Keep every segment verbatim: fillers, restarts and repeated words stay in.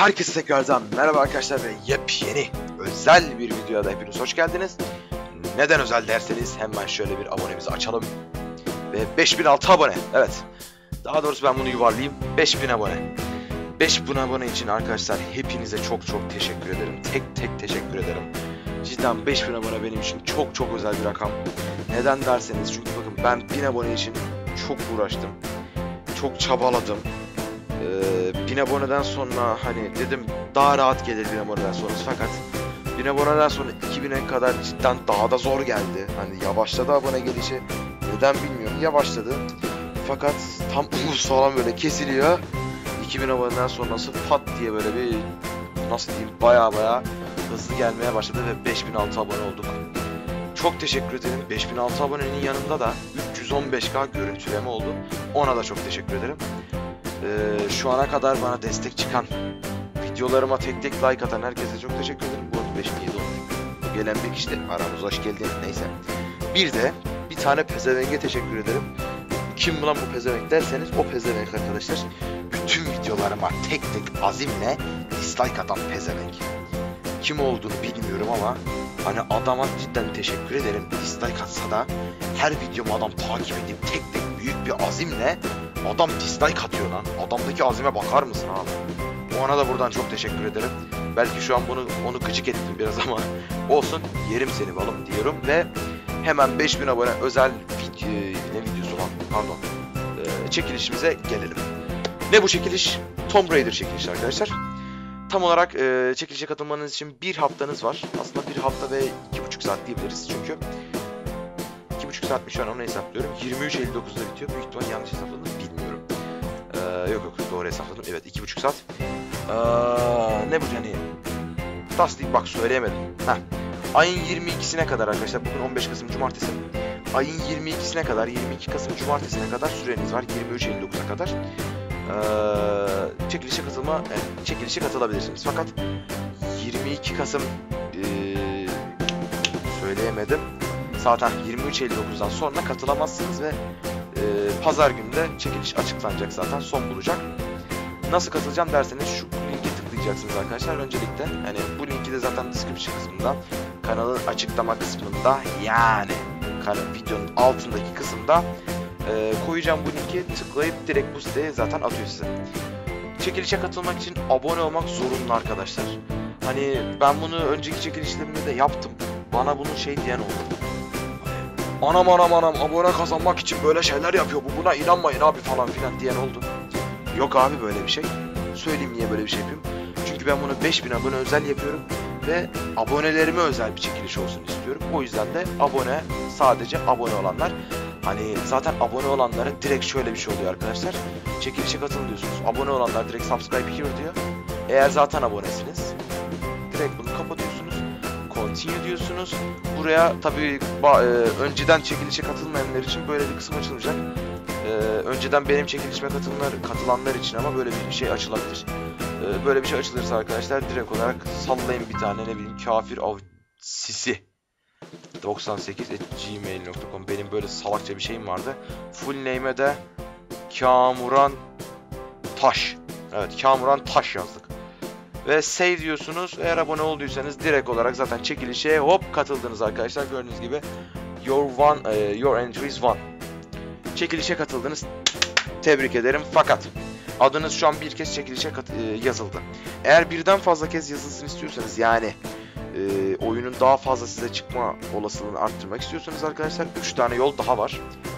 Herkese tekrardan merhaba arkadaşlar ve yepyeni özel bir videoya da hepiniz hoş geldiniz. Neden özel derseniz hemen şöyle bir abonemizi açalım. Ve beş bin altı abone, evet. Daha doğrusu ben bunu yuvarlayayım, beş bin abone. beş bin abone için arkadaşlar hepinize çok çok teşekkür ederim. Tek tek teşekkür ederim. Cidden beş bin abone benim için çok çok özel bir rakam. Neden derseniz çünkü bakın ben bin abone için çok uğraştım. Çok çabaladım. Ee, bin aboneden sonra hani dedim daha rahat gelir bin aboneden sonra, fakat bin aboneden sonra iki bine kadar cidden daha da zor geldi. Hani yavaşladı abone gelişi, neden bilmiyorum, yavaşladı, fakat tam umut falan böyle kesiliyor. iki bin aboneden sonrası pat diye böyle bir, nasıl diyeyim, baya baya hızlı gelmeye başladı ve beş bin altı abone olduk. Çok teşekkür ederim. beş bin altı abonenin yanında da üç yüz on beş K görüntüleme oldu. Ona da çok teşekkür ederim. Ee, şu ana kadar bana destek çıkan, videolarıma tek tek like atan herkese çok teşekkür ederim. Bu arada beş bin yedi olmuş. Gelen bir kişi de aramıza hoş geldin. Neyse. Bir de bir tane pezevenge teşekkür ederim. Kim lan bu pezevenk derseniz, o pezevenk arkadaşlar bütün videolarıma tek tek azimle dislike atan pezevenk. Kim olduğunu bilmiyorum ama hani adama cidden teşekkür ederim. Dislike atsa da her videomu adam takip edip tek tek büyük bir azimle adam dislike atıyor lan. Adamdaki azime bakar mısın abi? Ona da buradan çok teşekkür ederim. Belki şu an bunu onu gıcık ettim biraz ama olsun, yerim seni balım diyorum ve hemen beş bin abone özel video, ne videosu lan pardon ee, çekilişimize gelelim. Ne bu çekiliş? Tomb Raider çekilişi arkadaşlar. Tam olarak e, çekilişe katılmanız için bir haftanız var. Aslında bir hafta ve iki buçuk saat diyebiliriz çünkü iki buçuk saatmiş şu an, onu hesaplıyorum. yirmi üç elli dokuzda bitiyor. Büyük ihtimal yanlış hesapladım, bilmiyorum. Ee, yok yok doğru hesapladım. Evet, iki buçuk saat. Ee, ne bu yani? Tasdik bak söyleyemedim. Heh. Ayın yirmi ikisine kadar arkadaşlar. Bugün on beş Kasım Cumartesi. Ayın yirmi ikisine kadar, yirmi iki Kasım Cumartesi'ne kadar süreniz var. yirmi üç elli dokuza kadar. Ee, çekilişe katılma, yani çekilişe katılabilirsiniz. Fakat yirmi iki Kasım ee, söyleyemedim. Zaten yirmi üç elli dokuzdan sonra katılamazsınız ve e, pazar günü de çekiliş açıklanacak, zaten son bulacak. Nasıl katılacağım derseniz şu linke tıklayacaksınız arkadaşlar öncelikle. Yani bu linki de zaten description kısmında, kanalın açıklama kısmında, yani kanal videonun altındaki kısımda e, koyacağım bu linki, tıklayıp direkt bu siteye zaten atıyor size. Çekilişe katılmak için abone olmak zorunlu arkadaşlar. Hani ben bunu önceki çekilişlerimde de yaptım. Bana bunu şey diyen oldu. Anam anam anam abone kazanmak için böyle şeyler yapıyor bu, buna inanmayın abi falan filan diyen oldu. Yok abi böyle bir şey. Söyleyeyim niye böyle bir şey yapıyorum. Çünkü ben bunu beş bin abone özel yapıyorum ve abonelerime özel bir çekiliş olsun istiyorum. O yüzden de abone, sadece abone olanlar. Hani zaten abone olanlara direkt şöyle bir şey oluyor arkadaşlar. Çekilişe katılın diyorsunuz. Abone olanlar direkt subscribe here diyor. Eğer zaten abonesiniz direkt bunu kapatıyorsunuz. Continue diyorsunuz. Buraya tabii e, önceden çekilişe katılmayanlar için böyle bir kısım açılacak. E, önceden benim çekilişime katılanlar, katılanlar için ama böyle bir şey açılabilir. E, böyle bir şey açılırsa arkadaşlar direkt olarak sallayın bir tane, ne bileyim, kafir avcısı doksan sekiz at gmail nokta com, benim böyle salakça bir şeyim vardı. Full name'e de Kamuran Taş. Evet, Kamuran Taş yazdık. Ve save diyorsunuz. Eğer abone olduysanız direkt olarak zaten çekilişe hop katıldınız arkadaşlar. Gördüğünüz gibi your one, uh, your entry is one. Çekilişe katıldınız. Tebrik ederim. Fakat adınız şu an bir kez çekilişe uh, yazıldı. Eğer birden fazla kez yazılsın istiyorsanız, yani uh, oyunun daha fazla size çıkma olasılığını arttırmak istiyorsanız arkadaşlar, üç tane yol daha var.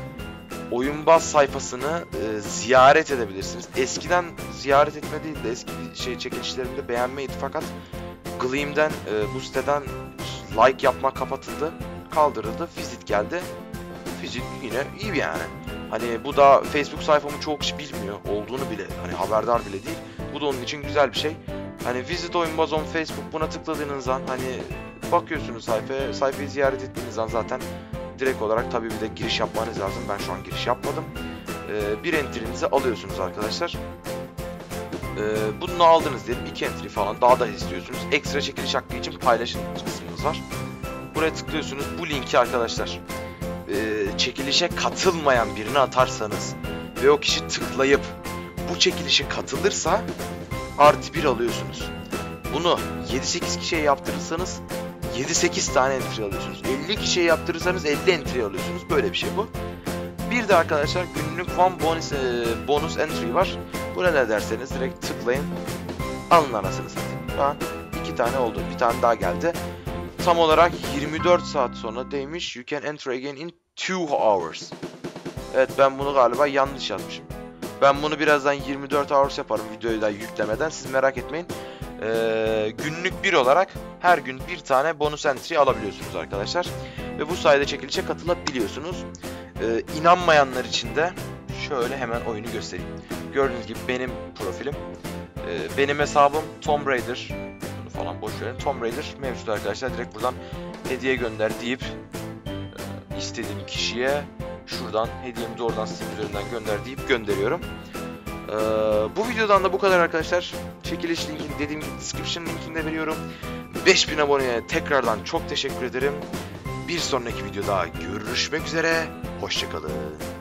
Oyunbaz sayfasını e, ziyaret edebilirsiniz. Eskiden ziyaret etme değil de eski şey çekilişlerimde beğenmeydi, fakat Gleam'den e, bu siteden like yapmak kapatıldı, kaldırıldı, Visit geldi. Visit yine iyi yani. Hani bu da Facebook sayfamı çok kişi bilmiyor olduğunu bile, hani haberdar bile değil. Bu da onun için güzel bir şey. Hani Visit Oyunbaz on Facebook, buna tıkladığınız an hani bakıyorsunuz sayfaya, sayfayı ziyaret ettiğiniz an zaten direkt olarak tabii bir de giriş yapmanız lazım. Ben şu an giriş yapmadım. Ee, bir entry'nizi alıyorsunuz arkadaşlar. Ee, bunu aldınız diyelim. iki entry falan daha da istiyorsunuz. Ekstra çekiliş hakkı için paylaşın kısmımız var. Buraya tıklıyorsunuz. Bu linki arkadaşlar e, çekilişe katılmayan birine atarsanız ve o kişi tıklayıp bu çekilişe katılırsa artı bir alıyorsunuz. Bunu yedi sekiz kişiye yaptırırsanız yedi sekiz tane entry alıyorsunuz. elli kişiye yaptırırsanız elli entry alıyorsunuz. Böyle bir şey bu. Bir de arkadaşlar günlük one bonus, e, bonus entry var. Bu ne derseniz direkt tıklayın. Alın anasını satayım. Şu an iki tane oldu. Bir tane daha geldi. Tam olarak yirmi dört saat sonra demiş. You can enter again in two hours. Evet, ben bunu galiba yanlış yazmışım. Ben bunu birazdan yirmi dört hours yaparım videoyu da yüklemeden. Siz merak etmeyin. Ee, günlük bir olarak her gün bir tane bonus entry alabiliyorsunuz arkadaşlar. Ve bu sayede çekilişe katılabiliyorsunuz. Ee, inanmayanlar için de şöyle hemen oyunu göstereyim. Gördüğünüz gibi benim profilim. Ee, benim hesabım Tomb Raider. Bunu falan boş verin. Tomb Raider mevcut arkadaşlar. Direkt buradan hediye gönder deyip e, istediğim kişiye şuradan hediyemi doğrudan Steam üzerinden gönder deyip gönderiyorum. Ee, bu videodan da bu kadar arkadaşlar. Çekiliş linkini dediğim gibi description linkini de veriyorum. beş bin aboneye tekrardan çok teşekkür ederim. Bir sonraki videoda görüşmek üzere. Hoşçakalın.